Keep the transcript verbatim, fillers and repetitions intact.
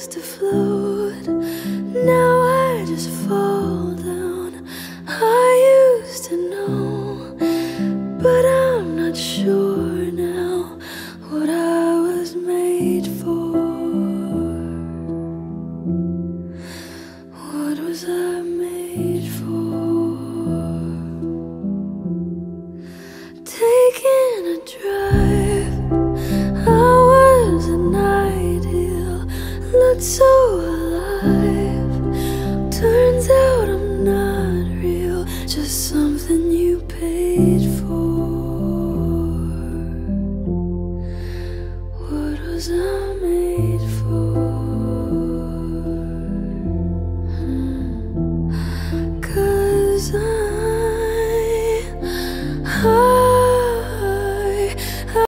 used to float, now I just fall down. I used to know, but I'm not sure now what I was made for. What was I made for? Taking a drive, I was an ideal, looked so alive. Turns out I'm not real, just something you paid for. What was I?